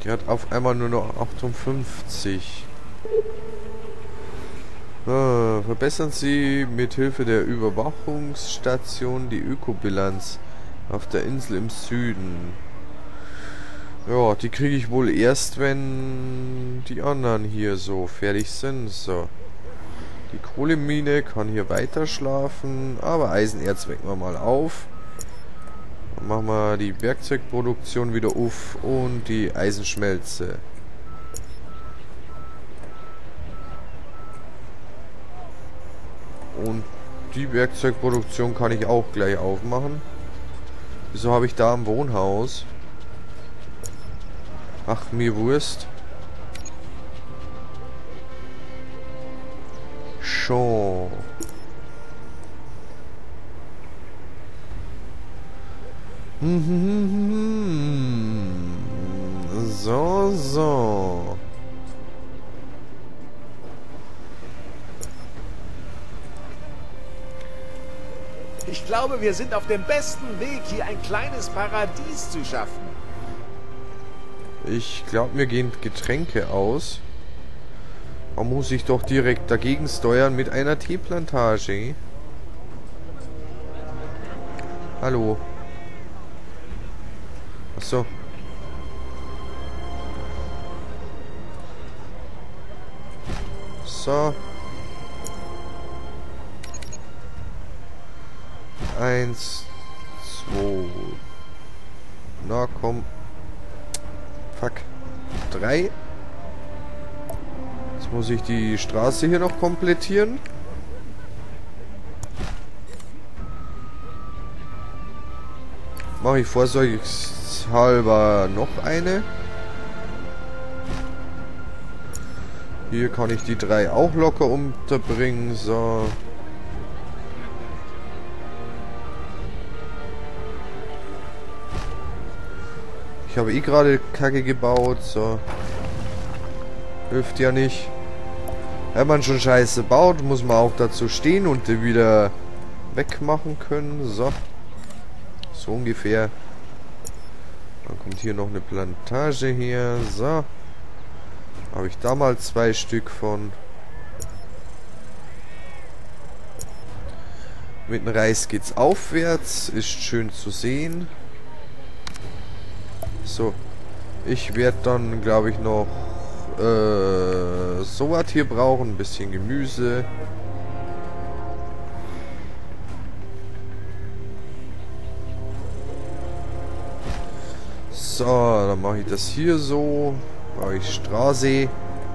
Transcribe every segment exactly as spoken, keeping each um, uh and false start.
Die hat auf einmal nur noch achtundfünfzig. Ah, verbessern Sie mit Hilfe der Überwachungsstation die Ökobilanz auf der Insel im Süden. Ja, die kriege ich wohl erst, wenn die anderen hier so fertig sind. So. Die Kohlemine kann hier weiter schlafen, aber Eisenerz wecken wir mal auf. Dann machen wir die Werkzeugproduktion wieder auf und die Eisenschmelze. Und die Werkzeugproduktion kann ich auch gleich aufmachen. Wieso habe ich da ein Wohnhaus? Ach, mir Wurst. Schon. So, so. Ich glaube, wir sind auf dem besten Weg, hier ein kleines Paradies zu schaffen. Ich glaube, mir gehen Getränke aus. Da muss ich doch direkt dagegen steuern mit einer Teeplantage. Hallo. Achso. So. Eins, zwei. Na komm. Fuck. Drei. Jetzt muss ich die Straße hier noch komplettieren. Mache ich vorsichtshalber noch eine. Hier kann ich die drei auch locker unterbringen. So. Ich habe eh gerade Kacke gebaut, so. Hilft ja nicht. Wenn man schon Scheiße baut, muss man auch dazu stehen und die wieder wegmachen können. So. So ungefähr. Dann kommt hier noch eine Plantage her. So. Habe ich da mal zwei Stück von. Mit dem Reis geht's aufwärts. Ist schön zu sehen. So, ich werde dann, glaube ich, noch äh, so was hier brauchen. Ein bisschen Gemüse. So, dann mache ich das hier so. Mache ich Straße.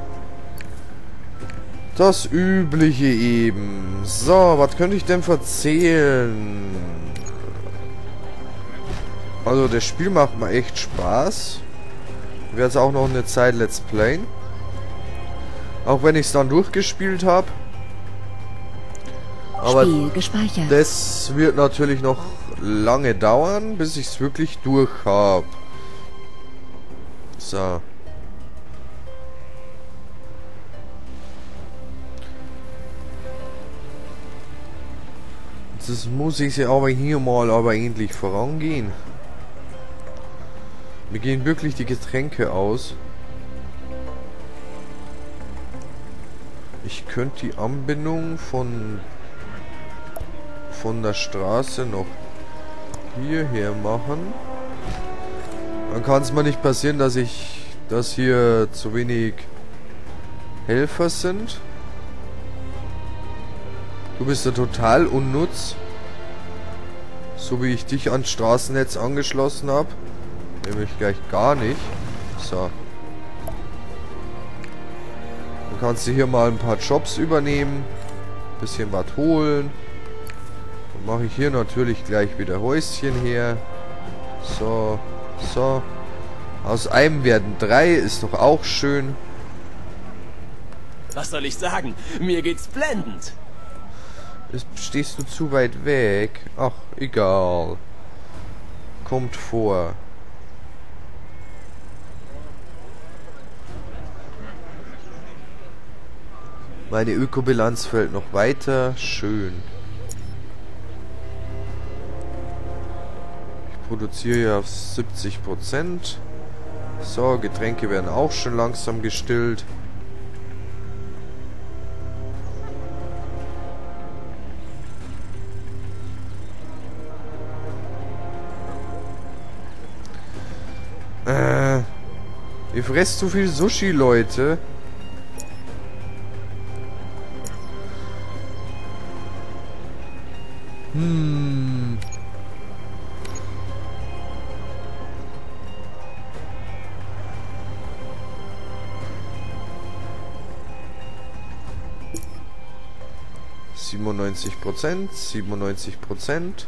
Das Übliche eben. So, was könnte ich denn erzählen? Also das Spiel macht mir echt Spaß. Ich werde es auch noch eine Zeit Let's Playen. Auch wenn ich es dann durchgespielt habe. Aber Spiel gespeichert. Das wird natürlich noch lange dauern, bis ich es wirklich durch habe. So. Das muss ich ja aber hier mal aber endlich vorangehen. Mir gehen wirklich die Getränke aus. Ich könnte die Anbindung von von der Straße noch hierher machen. Dann kann es mir nicht passieren, dass ich dass hier zu wenig Helfer sind. Du bist ja total unnutz. So wie ich dich ans Straßennetz angeschlossen habe. Nämlich gleich gar nicht. So. Dann kannst du hier mal ein paar Jobs übernehmen. Bisschen was holen. Dann mache ich hier natürlich gleich wieder Häuschen her. So. So. Aus einem werden drei. Ist doch auch schön. Was soll ich sagen? Mir geht's blendend. Ist, stehst du zu weit weg? Ach, egal. Kommt vor. Meine Ökobilanz fällt noch weiter. Schön. Ich produziere ja auf siebzig Prozent. So, Getränke werden auch schon langsam gestillt. Äh, ihr fresst zu viel Sushi, Leute. Hm. siebenundneunzig Prozent, siebenundneunzig Prozent.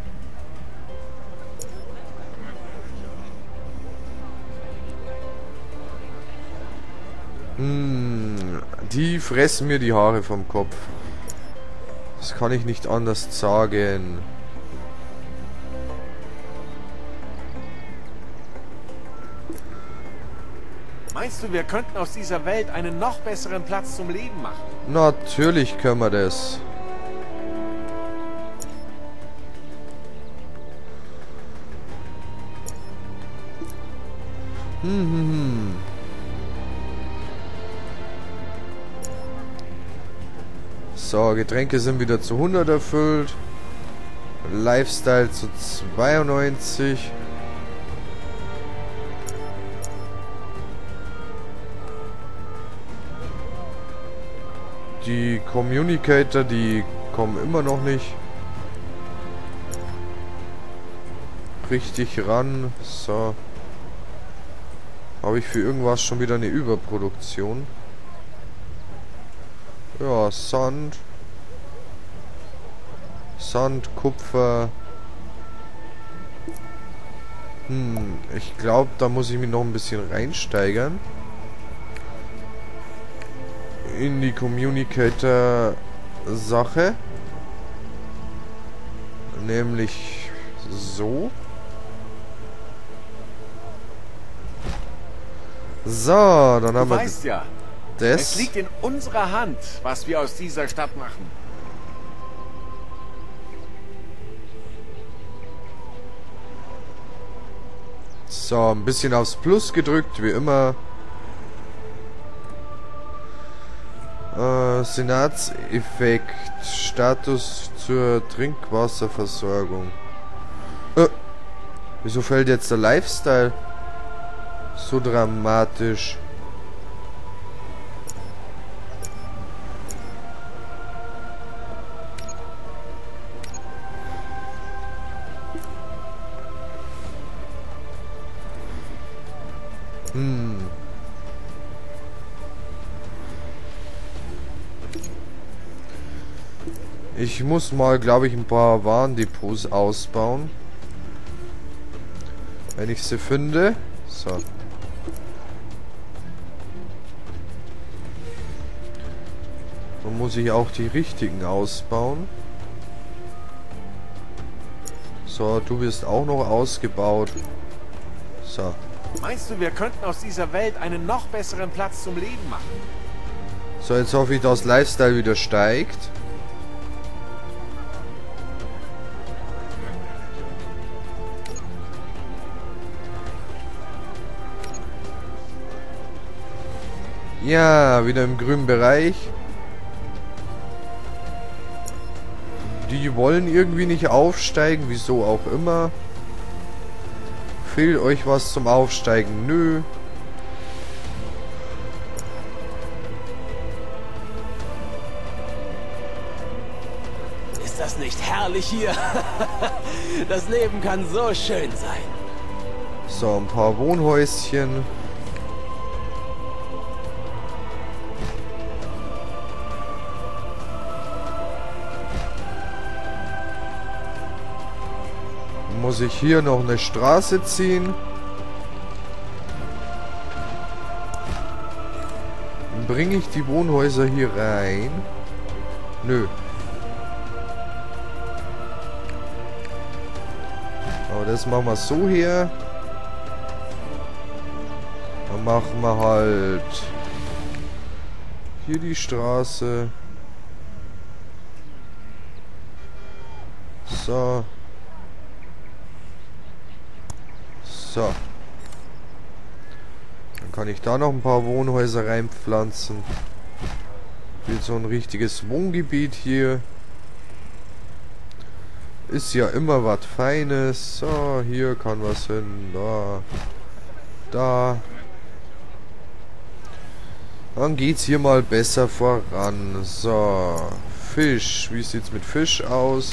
Hm, die fressen mir die Haare vom Kopf. Das kann ich nicht anders sagen. Meinst du, wir könnten aus dieser Welt einen noch besseren Platz zum Leben machen? Natürlich können wir das. Hm, hm, hm. So, Getränke sind wieder zu hundert erfüllt. Lifestyle zu zweiundneunzig. Die Communicator, die kommen immer noch nicht richtig ran. So. Habe ich für irgendwas schon wieder eine Überproduktion? Ja, Sand. Sand, Kupfer. Hm, ich glaube, da muss ich mich noch ein bisschen reinsteigern. In die Communicator-Sache. Nämlich so. So, dann haben Du wir weißt ja, das. es liegt in unserer Hand, was wir aus dieser Stadt machen. So, ein bisschen aufs Plus gedrückt, wie immer. Äh, Senatseffekt. Status zur Trinkwasserversorgung. Äh, wieso fällt jetzt der Lifestyle so dramatisch? Hm. Ich muss mal, glaube ich, ein paar Warendepots ausbauen. Wenn ich sie finde. So. Dann muss ich auch die richtigen ausbauen. So, du wirst auch noch ausgebaut. So. Meinst du, wir könnten aus dieser Welt einen noch besseren Platz zum Leben machen? So, jetzt hoffe ich, dass Lifestyle wieder steigt. Ja, wieder im grünen Bereich. Die wollen irgendwie nicht aufsteigen, wieso auch immer. Fehlt euch was zum Aufsteigen? Nö. Ist das nicht herrlich hier? Das Leben kann so schön sein. So, ein paar Wohnhäuschen. Muss ich hier noch eine Straße ziehen? Bringe ich die Wohnhäuser hier rein? Nö. Aber das machen wir so hier. Dann machen wir halt hier die Straße. So. So. Dann kann ich da noch ein paar Wohnhäuser reinpflanzen. Wird so ein richtiges Wohngebiet hier. Ist ja immer was Feines. So, hier kann was hin. Da. Da. Dann geht's hier mal besser voran. So. Fisch. Wie sieht's mit Fisch aus?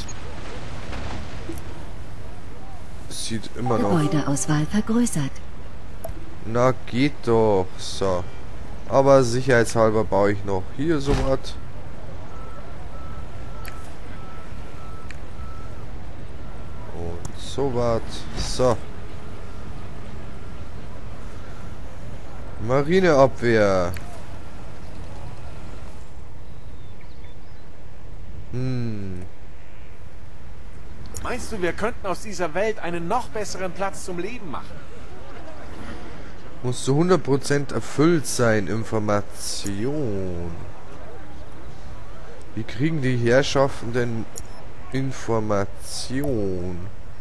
Sieht immer noch... Gebäudeauswahl vergrößert. Na, geht doch. So. Aber sicherheitshalber baue ich noch hier so was. Und so was. So. Marineabwehr. Hm. Meinst du, wir könnten aus dieser Welt einen noch besseren Platz zum Leben machen? Muss zu hundert Prozent erfüllt sein. Information. Wie kriegen die Herrschaften denn Information?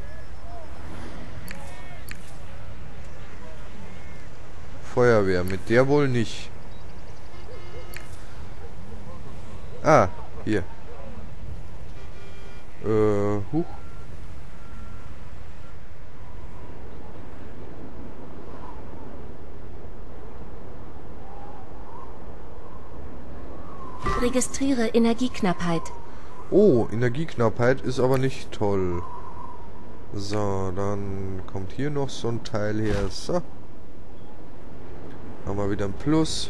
Feuerwehr, mit der wohl nicht. Ah, hier. Äh, huch. Registriere Energieknappheit. Oh, Energieknappheit ist aber nicht toll. So, dann kommt hier noch so ein Teil her. So. Haben wir wieder ein Plus.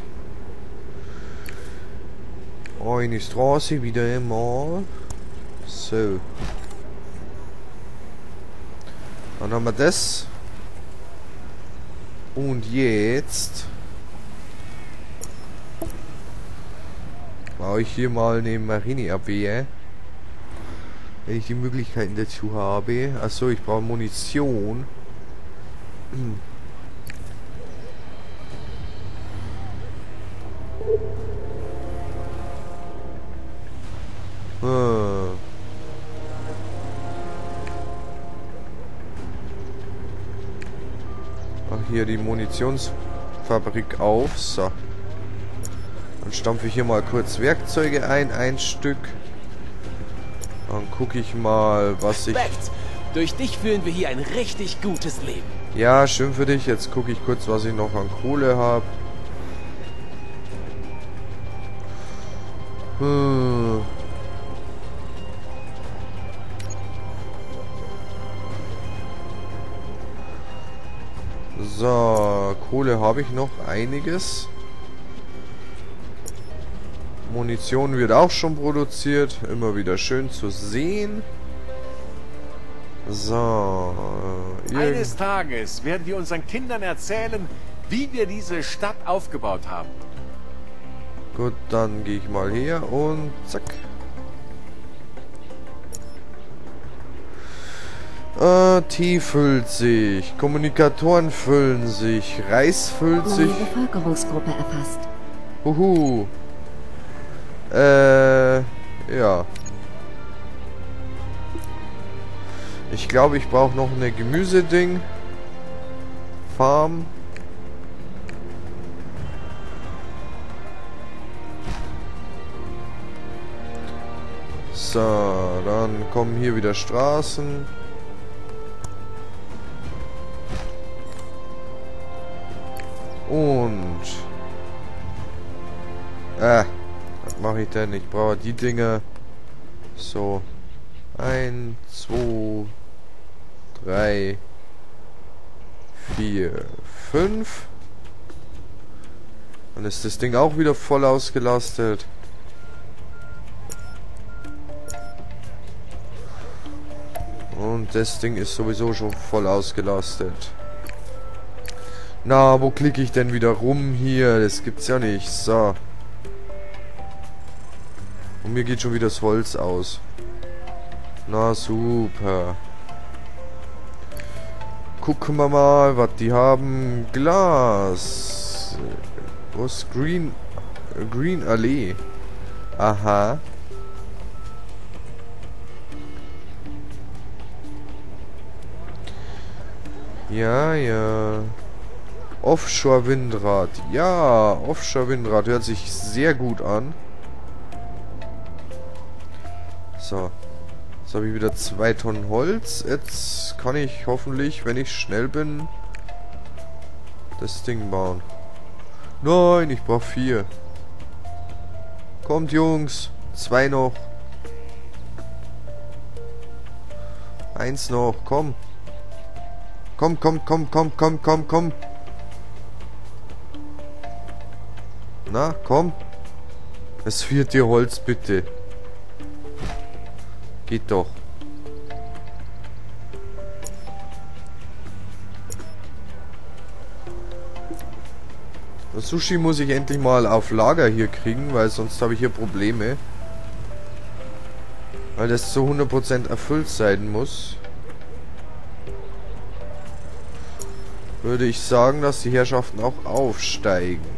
Eine Straße wieder einmal. So. Dann haben wir das. Und jetzt baue ich hier mal eine Marineabwehr. Wenn ich die Möglichkeiten dazu habe. Achso, ich brauche Munition. Hm. Hm. Ach, hier die Munitionsfabrik auf. So. Dann stampfe ich hier mal kurz Werkzeuge ein, ein Stück. Dann gucke ich mal, was ich... Respekt. Durch dich führen wir hier ein richtig gutes Leben. Ja, schön für dich. Jetzt gucke ich kurz, was ich noch an Kohle habe. Hm. So, Kohle habe ich noch einiges. Munition wird auch schon produziert. Immer wieder schön zu sehen. So. Eines Tages werden wir unseren Kindern erzählen, wie wir diese Stadt aufgebaut haben. Gut, dann gehe ich mal her und zack. Äh, Tee füllt sich. Kommunikatoren füllen sich. Reis füllt Neue sich. Bevölkerungsgruppe erfasst. Huhu. Äh, ja. Ich glaube, ich brauche noch eine Gemüseding. Farm. So, dann kommen hier wieder Straßen. Und... Äh, was mache ich denn? Ich brauche die Dinge. So. Eins, zwei, drei, vier, fünf. Dann ist das Ding auch wieder voll ausgelastet. Und das Ding ist sowieso schon voll ausgelastet. Na, wo klicke ich denn wieder rum hier? Das gibt's ja nicht. So. Und mir geht schon wieder das Holz aus. Na, super. Gucken wir mal, was die haben. Glas. Was? Green... Green Allee. Aha. Ja, ja. Offshore-Windrad. Ja, Offshore-Windrad hört sich sehr gut an. So. Jetzt habe ich wieder zwei Tonnen Holz. Jetzt kann ich hoffentlich, wenn ich schnell bin, das Ding bauen. Nein, ich brauche vier. Kommt, Jungs. Zwei noch. Eins noch. Komm. Komm, komm, komm, komm, komm, komm, komm. Na, komm. Das vierte Holz, bitte. Geht doch. Das Sushi muss ich endlich mal auf Lager hier kriegen, weil sonst habe ich hier Probleme. Weil das zu hundert Prozent erfüllt sein muss. Würde ich sagen, dass die Herrschaften auch aufsteigen.